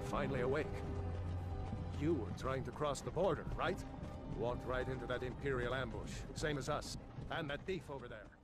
finally awake. You were trying to cross the border, right? Walked right into that Imperial ambush, same as us. And that thief over there.